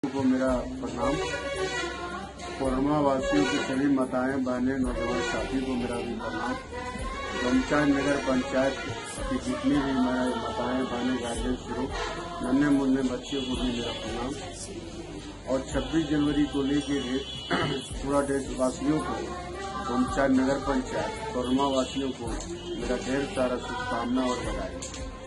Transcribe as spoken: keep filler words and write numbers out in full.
को मेरा प्रणाम। कोरमा वासियों की सभी माताएं बहनें नौजवान साथी को मेरा भी प्रणाम। पंचायत नगर पंचायत की जितनी भी मेरे माताएं बहनें गार्जियन शुरू नन्हे मुन्ने बच्चों को भी मेरा प्रणाम। और छब्बीस जनवरी को लेकर पूरा देशवासियों को पंचायत नगर पंचायत कोरमा वासियों को मेरा ढेर सारा शुभकामना और बधाई।